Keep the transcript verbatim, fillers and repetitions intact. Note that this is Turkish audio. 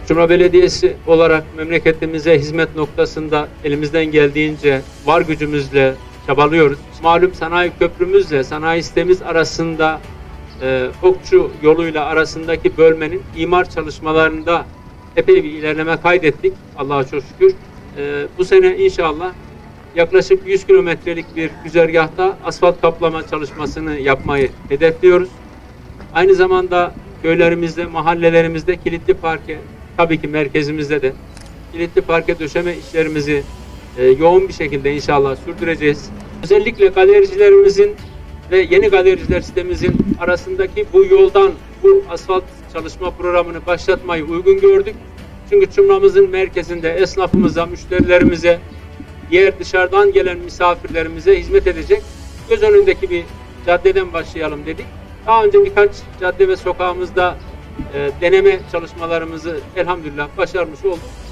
Çumra Belediyesi olarak memleketimize hizmet noktasında elimizden geldiğince var gücümüzle çabalıyoruz. Malum sanayi köprümüzle sanayi sitemiz arasında e, Okçu yoluyla arasındaki bölmenin imar çalışmalarında epey bir ilerleme kaydettik. Allah'a çok şükür. E, bu sene inşallah yaklaşık yüz kilometrelik bir güzergahta asfalt kaplama çalışmasını yapmayı hedefliyoruz. Aynı zamanda köylerimizde, mahallelerimizde kilitli parke, tabii ki merkezimizde de kilitli parke döşeme işlerimizi e, yoğun bir şekilde inşallah sürdüreceğiz. Özellikle galericilerimizin ve yeni galericiler sitemizin arasındaki bu yoldan bu asfalt çalışma programını başlatmayı uygun gördük. Çünkü Çumra'mızın merkezinde esnafımıza, müşterilerimize, diğer dışarıdan gelen misafirlerimize hizmet edecek göz önündeki bir caddeden başlayalım dedik. Daha önce birkaç cadde ve sokağımızda e, deneme çalışmalarımızı elhamdülillah başarmış olduk.